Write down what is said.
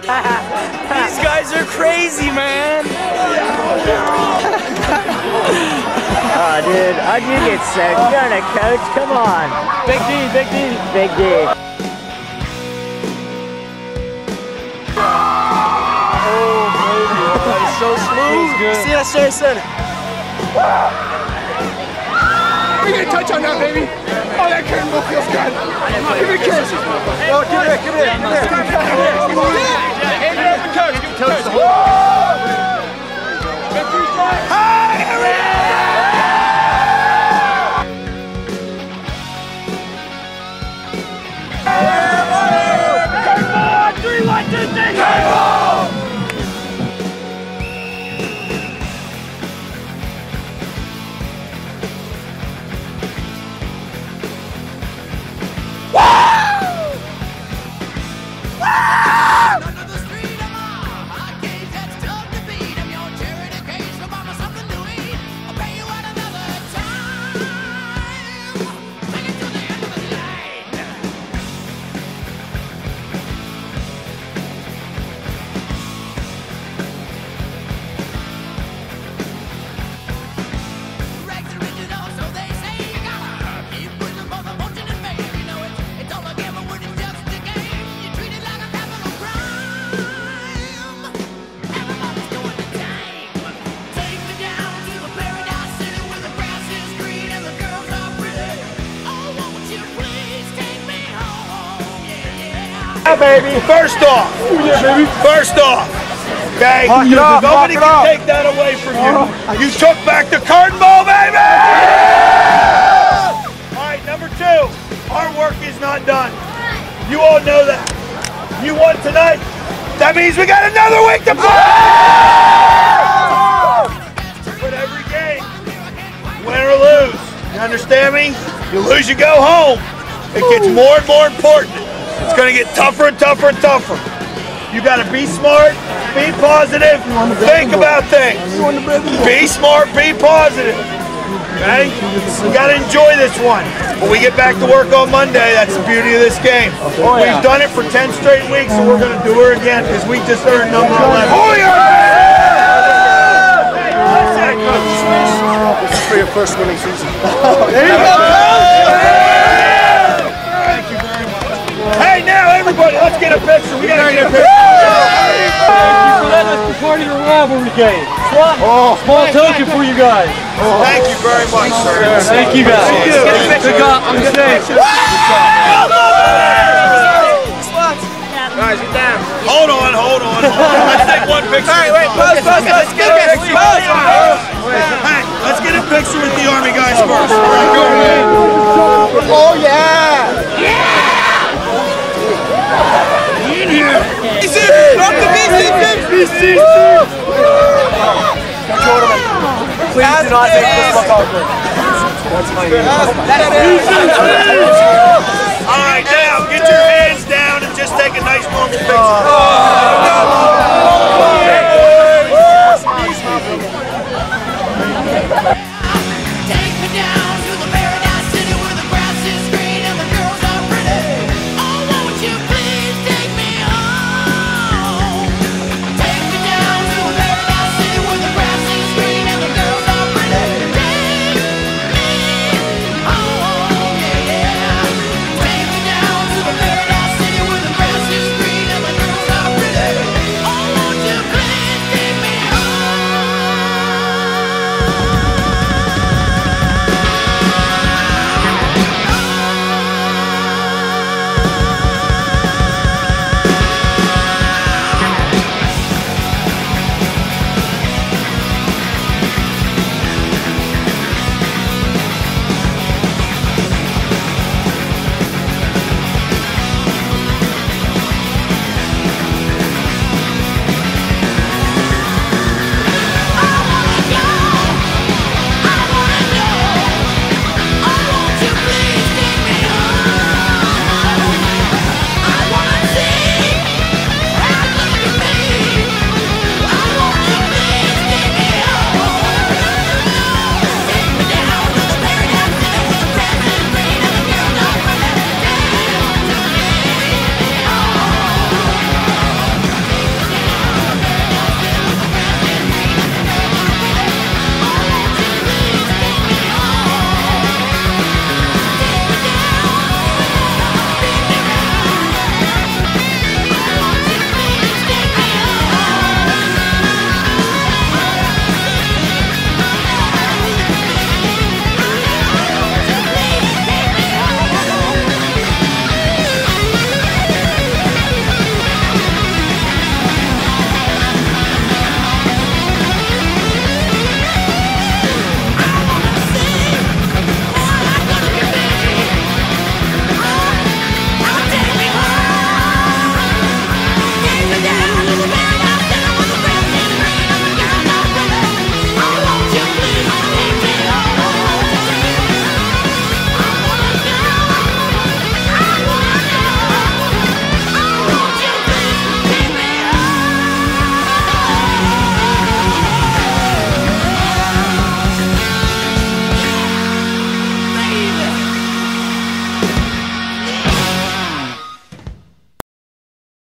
These guys are crazy, man. Oh, dude, how'd you get sick? You're not a coach, come on. Big D, Big D. Big D. He's so smooth. See that straight center. We get a touch on that, baby. Oh, that curtain ball feels good. Give me a kiss. Oh, give it, give it, give it. Coach the whole. Baby. First off, okay, nobody can take that away from you. You took back the curtain ball, baby! All right, number 2, our work is not done. You all know that. You won tonight. That means we got another week to play! But every game, win or lose, you understand me? You lose, you go home. It gets more and more important. It's going to get tougher and tougher and tougher. You got to be smart, be positive, think about things. Be smart, be positive. Okay? We got to enjoy this one. When we get back to work on Monday, that's the beauty of this game. We've done it for 10 straight weeks, and we're going to do her again because we just earned number 11. Oh, yeah! This is for your first winning season. There you go! Hey, now everybody, let's get a picture. We gotta get a picture. Thank you for letting us be part of your rivalry game. Small token for you guys. Thank you very much, sir. Thank you guys. Good job. I'm safe. Guys, get down. Hold on. Let's take one picture. All right, wait, pause. Let's get a picture. Hey, let's get a picture with the Army guys first. Oh, yeah. BC! Please do not make this look awkward. That's my name. All right,